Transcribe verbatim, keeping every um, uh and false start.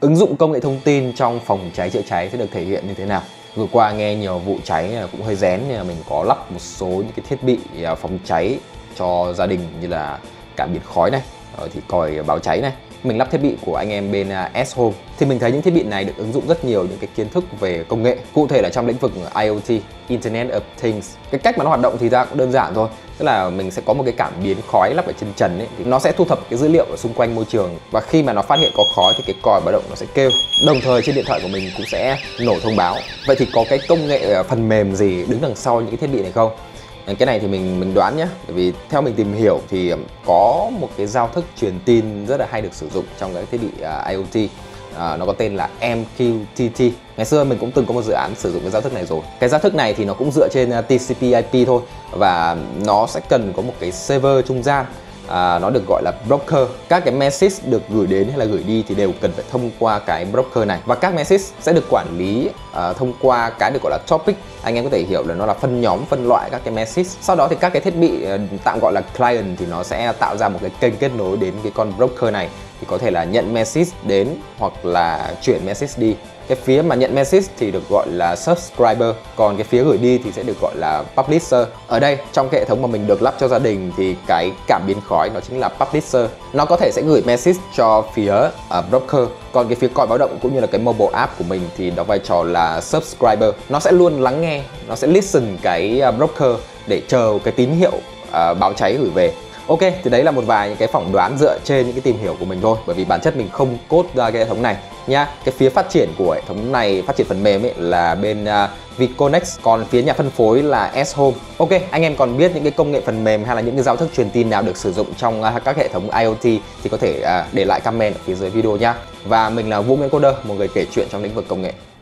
ứng dụng công nghệ thông tin trong phòng cháy chữa cháy sẽ được thể hiện như thế nào. Vừa qua nghe nhiều vụ cháy cũng hơi rén, nên là mình có lắp một số những cái thiết bị phòng cháy cho gia đình như là cảm biến khói này, thì còi báo cháy này. Mình lắp thiết bị của anh em bên S-Home. Thì mình thấy những thiết bị này được ứng dụng rất nhiều những cái kiến thức về công nghệ, cụ thể là trong lĩnh vực I O T, Internet of Things. Cái cách mà nó hoạt động thì ra cũng đơn giản thôi. Tức là mình sẽ có một cái cảm biến khói lắp ở trên trần ấy, thì nó sẽ thu thập cái dữ liệu ở xung quanh môi trường, và khi mà nó phát hiện có khói thì cái còi báo động nó sẽ kêu. Đồng thời trên điện thoại của mình cũng sẽ nổ thông báo. Vậy thì có cái công nghệ phần mềm gì đứng đằng sau những cái thiết bị này không? Cái này thì mình mình đoán nhé, bởi vì theo mình tìm hiểu thì có một cái giao thức truyền tin rất là hay được sử dụng trong các thiết bị uh, I O T. Uh, nó có tên là M Q T T. Ngày xưa mình cũng từng có một dự án sử dụng cái giao thức này rồi. Cái giao thức này thì nó cũng dựa trên uh, T C P I P thôi, và nó sẽ cần có một cái server trung gian. À, nó được gọi là broker. Các cái message được gửi đến hay là gửi đi thì đều cần phải thông qua cái broker này, và các message sẽ được quản lý uh, thông qua cái được gọi là topic. Anh em có thể hiểu là nó là phân nhóm, phân loại các cái message. Sau đó thì các cái thiết bị uh, tạm gọi là client thì nó sẽ tạo ra một cái kênh kết nối đến cái con broker này, thì có thể là nhận message đến hoặc là chuyển message đi. Cái phía mà nhận message thì được gọi là subscriber, còn cái phía gửi đi thì sẽ được gọi là publisher. Ở đây trong cái hệ thống mà mình được lắp cho gia đình thì cái cảm biến khói nó chính là publisher. Nó có thể sẽ gửi message cho phía uh, broker, còn cái phía còi báo động cũng như là cái mobile app của mình thì đóng vai trò là subscriber. Nó sẽ luôn lắng nghe, nó sẽ listen cái uh, broker để chờ cái tín hiệu uh, báo cháy gửi về. Ok, thì đấy là một vài những cái phỏng đoán dựa trên những cái tìm hiểu của mình thôi, bởi vì bản chất mình không code ra cái hệ thống này nha. Cái phía phát triển của hệ thống này, phát triển phần mềm ấy, là bên uh, Vconex, còn phía nhà phân phối là S-Home. Ok, anh em còn biết những cái công nghệ phần mềm hay là những cái giao thức truyền tin nào được sử dụng trong uh, các hệ thống I O T thì có thể uh, để lại comment ở phía dưới video nha. Và mình là Vũ Nguyễn Coder, một người kể chuyện trong lĩnh vực công nghệ.